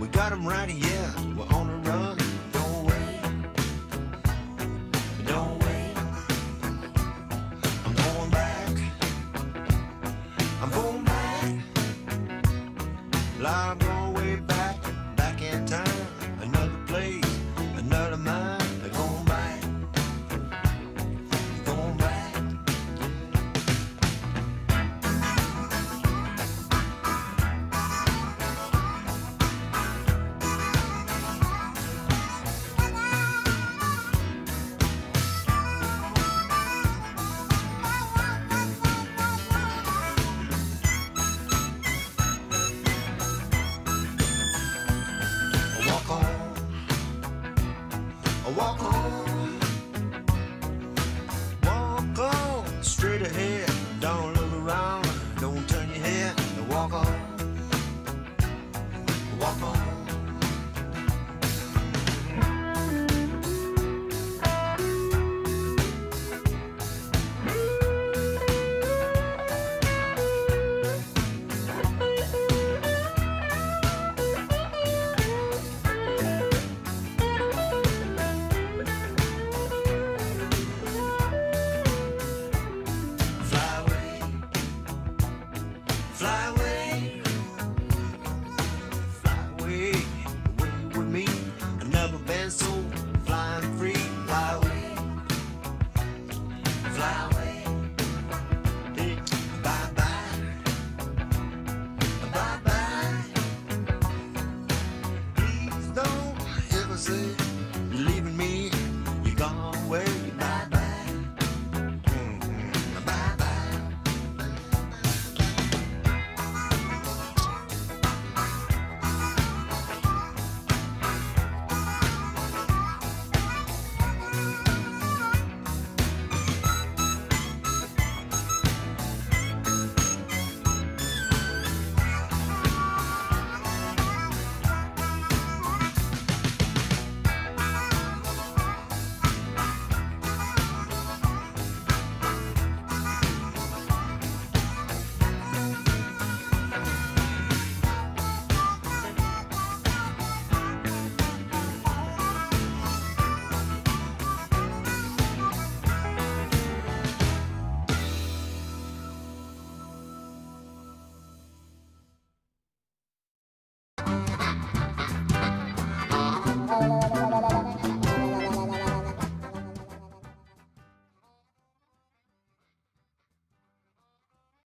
We got 'em right here, we're on the run. Don't wait, don't wait. I'm going back, I'm going back. I'm going way back, back in time. Another place, another mind. They're going back, going back. Walk on, straight ahead. Don't look around, don't turn your head. Walk on, walk on. Fly away, fly away.